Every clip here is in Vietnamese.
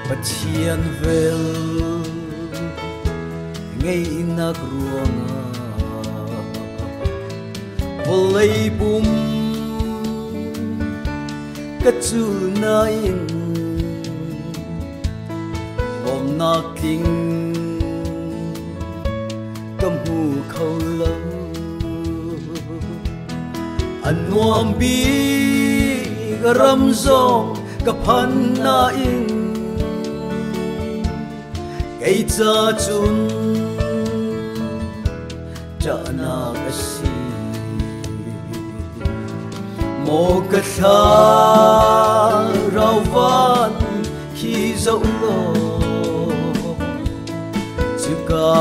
Pathian vel ngay na ruanga volay bum katu na in bom na king cầm hu khâu lâu an nuam bi ram zong kapan na in cây cha chun cha na kasi mo ka tha rau van khi dẫu lo chu ka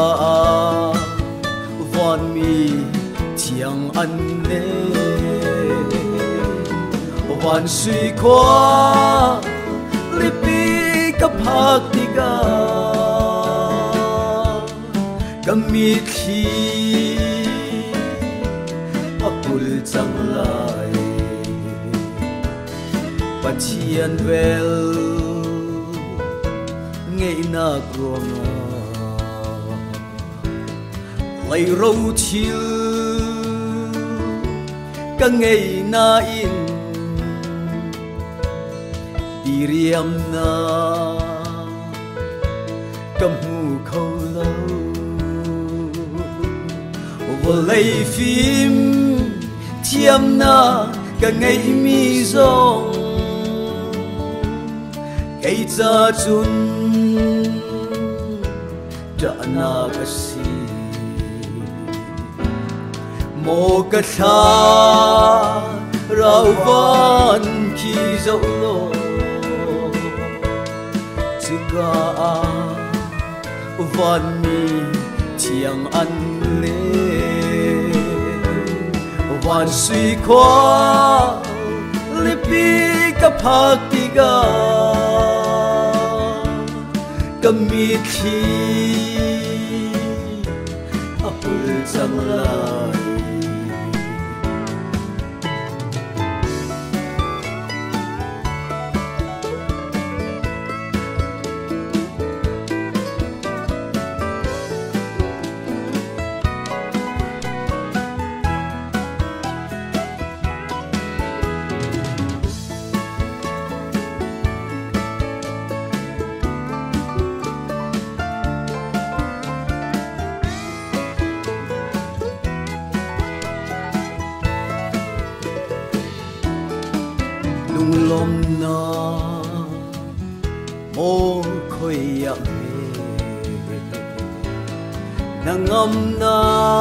van mi thiang an le van suy qua lipi ka phak ti ga kami khi apul chang lai Pathian vel ngay na ruanga lay râu chill ka ngay na in diriam na cầm hu khâu lâu volay phim thiam na ka ngay mi zong cây cha chun cha na kasi mo ka tha rau van khi dẫu lo chu ka van mi thiang an le van suy qua lipi ka phak ti ga kami khi apul chang lai lom na mo khoi ya me nangam na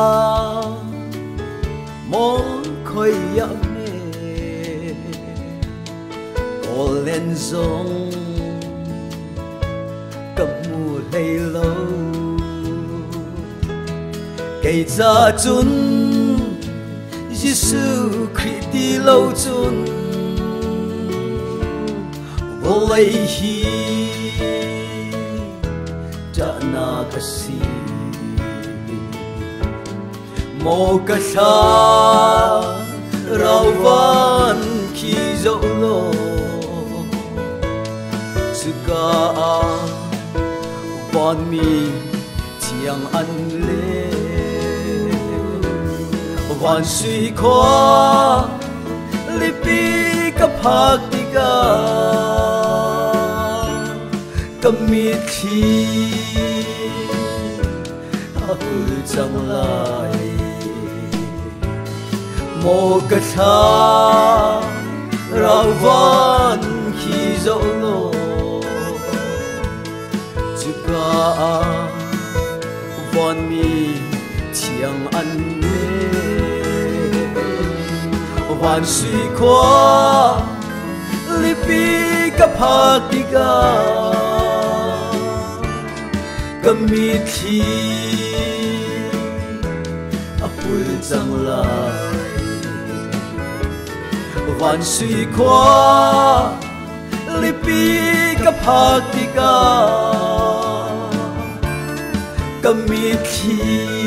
mo khoi ya me olen zong cầm mu lay lâu cây cha chun Giêsu Christ lâu chun volay hi cha na kasi mo ka tha rau van khi dẫu lo chu ka van mi thiang an le van suy qua lipi ka phak ti ga kami khi apul chang lai mo ka tha rau van khi dẫu lo chu ka van mi thiang an le van suy qua lipi ka phak ti ga kami khi apul chang lai van suy qua lipi ka phak ti ga kami khi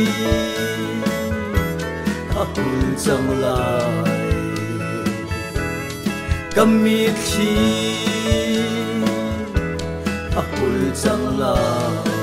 apul chang lai kami khi a hul chang la